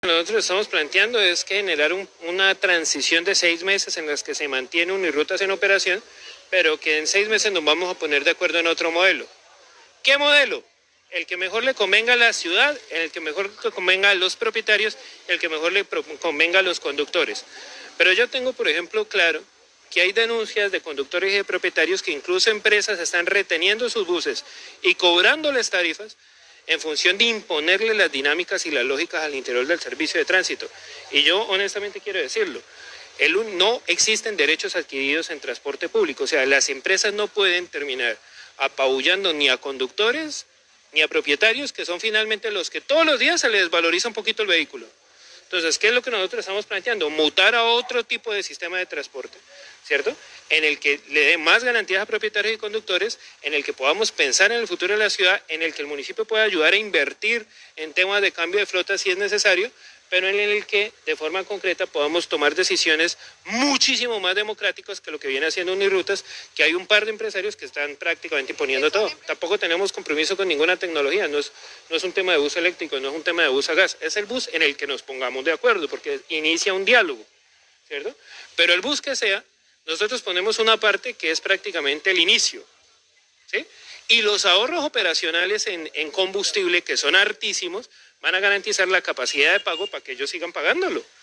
Nosotros estamos planteando es que generar una transición de 6 meses en las que se mantiene Unirrutas en operación, pero que en 6 meses nos vamos a poner de acuerdo en otro modelo. ¿Qué modelo? El que mejor le convenga a la ciudad, el que mejor le convenga a los propietarios, el que mejor le convenga a los conductores. Pero yo tengo, por ejemplo, claro que hay denuncias de conductores y de propietarios que incluso empresas están reteniendo sus buses y cobrándoles tarifas en función de imponerle las dinámicas y las lógicas al interior del servicio de tránsito. Y yo honestamente quiero decirlo, no existen derechos adquiridos en transporte público, o sea, las empresas no pueden terminar apabullando ni a conductores ni a propietarios, que son finalmente los que todos los días se les desvaloriza un poquito el vehículo. Entonces, ¿qué es lo que nosotros estamos planteando? Mutar a otro tipo de sistema de transporte, ¿cierto? En el que le dé más garantías a propietarios y conductores, en el que podamos pensar en el futuro de la ciudad, en el que el municipio pueda ayudar a invertir en temas de cambio de flota si es necesario, pero en el que de forma concreta podamos tomar decisiones muchísimo más democráticas que lo que viene haciendo Unirrutas, que hay un par de empresarios que están prácticamente imponiendo todo. Tampoco tenemos compromiso con ninguna tecnología, no es un tema de bus eléctrico, no es un tema de bus a gas, es el bus en el que nos pongamos de acuerdo, porque inicia un diálogo, ¿cierto? Pero el bus que sea, nosotros ponemos una parte que es prácticamente el inicio, ¿sí? Y los ahorros operacionales en combustible, que son hartísimos, van a garantizar la capacidad de pago para que ellos sigan pagándolo.